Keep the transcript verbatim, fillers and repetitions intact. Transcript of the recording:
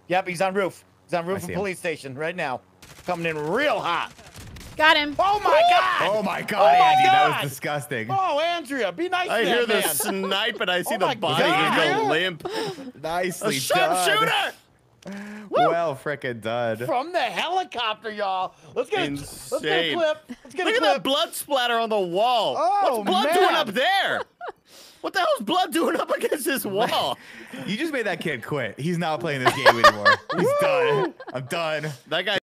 Yep, he's on roof. He's on roof of police station right now. Coming in real hot. Got him. Oh my God! Oh my God, Oh my Andy, God. that was disgusting. Oh, Andrea, be nice I to hear that the man. snipe and I see Oh the my body God. just go limp. Nicely A sharpshooter! Well freaking done. From the helicopter, y'all. Let's get a, let's get a Insane. clip. Let's get Look a at clip. that blood splatter on the wall. Oh, What's blood man. doing up there? What the hell's blood doing up against this wall? You just made that kid quit. He's not playing this game anymore. He's done. I'm done. That guy.